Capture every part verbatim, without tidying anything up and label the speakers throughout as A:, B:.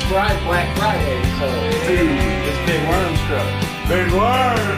A: Friday, Black Friday, so
B: Dude, it's Big Worm's truck. Big Worm!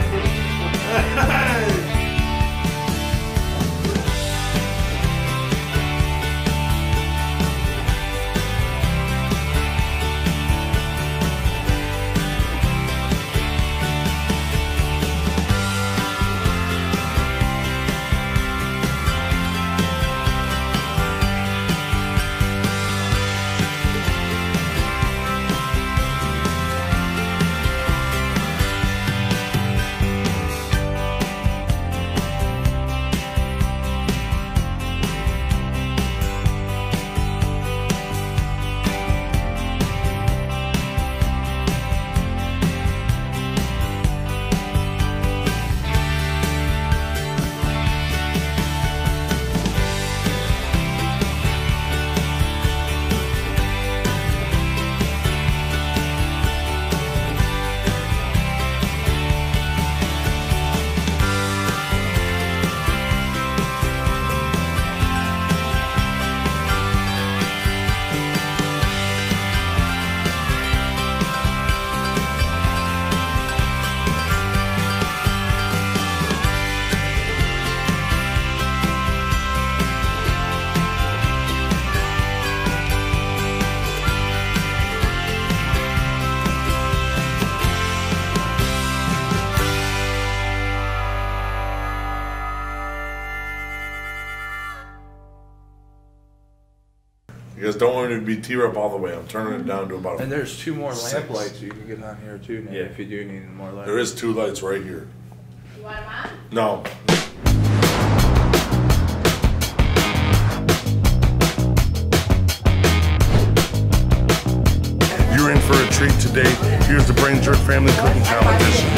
C: You guys don't want it to be T-Rep all the way. I'm turning it down to about.
B: And there's two more
C: six.
B: lamp lights you can get on here too, Nate,
C: Yeah.
B: if you do need more lights.
C: There is two lights right here.
D: You want them on?
C: No. You're in for a treat today. Here's the Brainjerk Family Cooking Competition.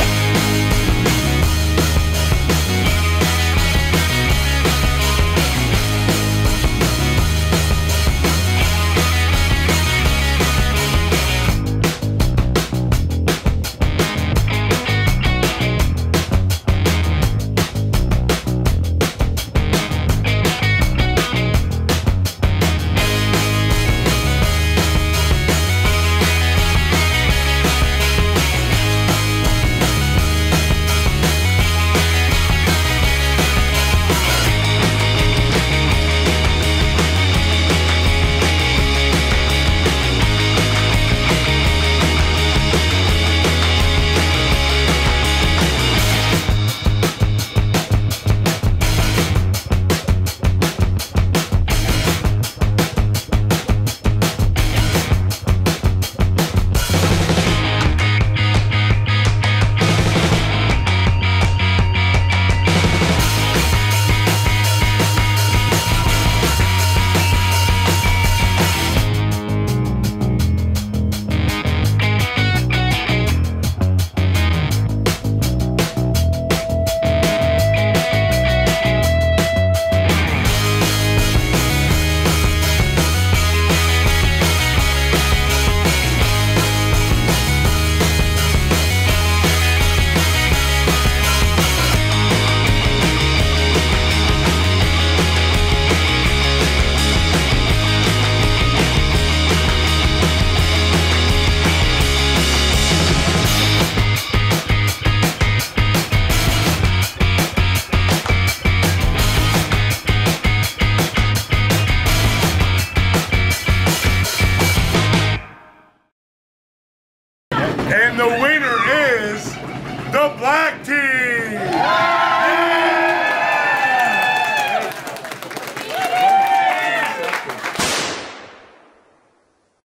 C: And the winner is the black team!